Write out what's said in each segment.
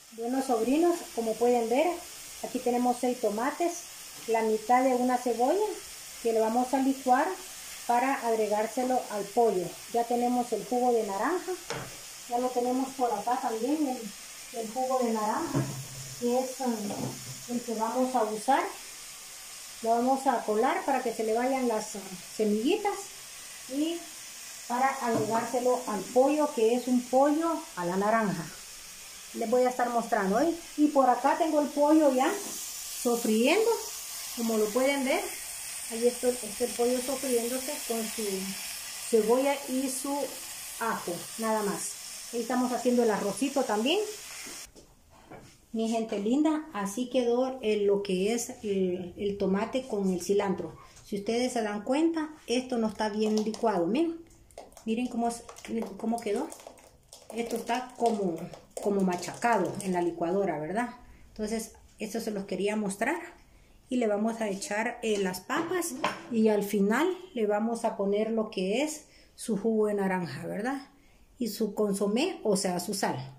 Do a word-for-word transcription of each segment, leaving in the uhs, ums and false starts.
Bueno, sobrinos, como pueden ver, aquí tenemos seis tomates, la mitad de una cebolla que le vamos a licuar para agregárselo al pollo. Ya tenemos el jugo de naranja, ya lo tenemos por acá también, el, el jugo de naranja, que es um, el que vamos a usar. Lo vamos a colar para que se le vayan las uh, semillitas y para agregárselo al pollo, que es un pollo a la naranja. Les voy a estar mostrando hoy. Y por acá tengo el pollo ya sofriendo, como lo pueden ver. Ahí está, está el pollo sofriéndose con su cebolla y su ajo, nada más. Ahí estamos haciendo el arrocito también. Mi gente linda, así quedó el, lo que es el, el tomate con el cilantro. Si ustedes se dan cuenta, esto no está bien licuado. Miren, miren cómo, cómo quedó. Esto está como, como machacado en la licuadora, ¿verdad? Entonces, esto se los quería mostrar. Y le vamos a echar eh, las papas y al final le vamos a poner lo que es su jugo de naranja, ¿verdad? Y su consomé, o sea, su sal.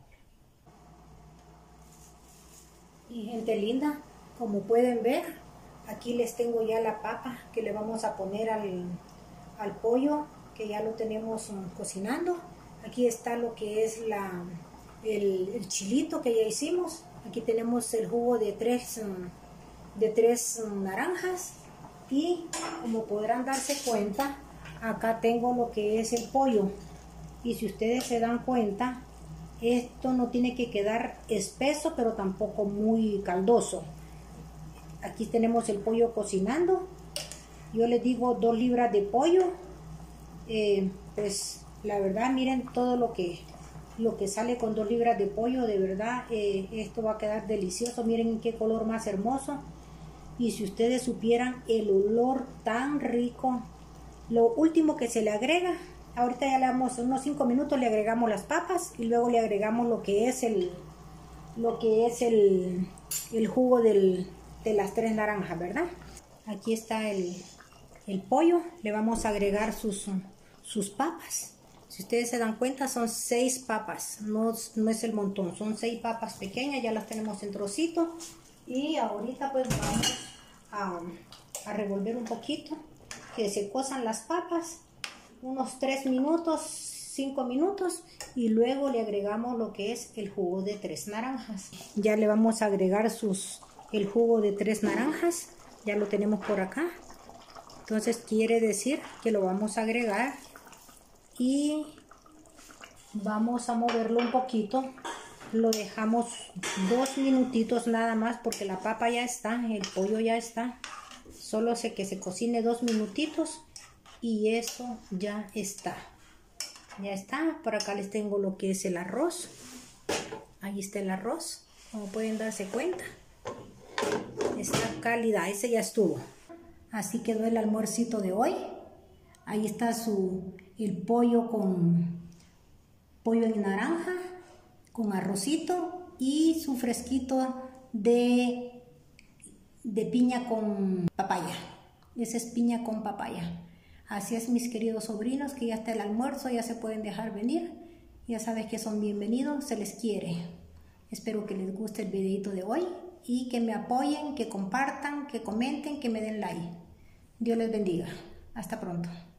Y gente linda, como pueden ver, aquí les tengo ya la papa que le vamos a poner al, al pollo, que ya lo tenemos um, cocinando. Aquí está lo que es la, el, el chilito que ya hicimos. Aquí tenemos el jugo de tres, um, de tres um, naranjas. Y como podrán darse cuenta, acá tengo lo que es el pollo. Y si ustedes se dan cuenta, esto no tiene que quedar espeso, pero tampoco muy caldoso. Aquí tenemos el pollo cocinando. Yo les digo dos libras de pollo. Eh, pues la verdad, miren todo lo que, lo que sale con dos libras de pollo. De verdad, eh, esto va a quedar delicioso. Miren qué color más hermoso. Y si ustedes supieran el olor tan rico. Lo último que se le agrega, ahorita ya le damos unos cinco minutos, le agregamos las papas y luego le agregamos lo que es el lo que es el, el jugo del, de las tres naranjas, ¿verdad? Aquí está el, el pollo, le vamos a agregar sus, sus papas. Si ustedes se dan cuenta, son seis papas, no, no es el montón, son seis papas pequeñas, ya las tenemos en trocitos. Y ahorita pues vamos a, a revolver un poquito, que se cosan las papas. Unos tres minutos, cinco minutos, y luego le agregamos lo que es el jugo de tres naranjas. Ya le vamos a agregar sus, el jugo de tres naranjas, ya lo tenemos por acá. Entonces quiere decir que lo vamos a agregar y vamos a moverlo un poquito. Lo dejamos dos minutitos nada más porque la papa ya está, el pollo ya está. Solo sé que se cocine dos minutitos. Y eso ya está. Ya está. Por acá les tengo lo que es el arroz. Ahí está el arroz. Como pueden darse cuenta. Está cálida. Ese ya estuvo. Así quedó el almuercito de hoy. Ahí está su, el pollo con pollo en naranja. Con arrocito. Y su fresquito de, de piña con papaya. Ese es piña con papaya. Así es, mis queridos sobrinos, que ya está el almuerzo, ya se pueden dejar venir. Ya sabes que son bienvenidos, se les quiere. Espero que les guste el videito de hoy y que me apoyen, que compartan, que comenten, que me den like. Dios les bendiga. Hasta pronto.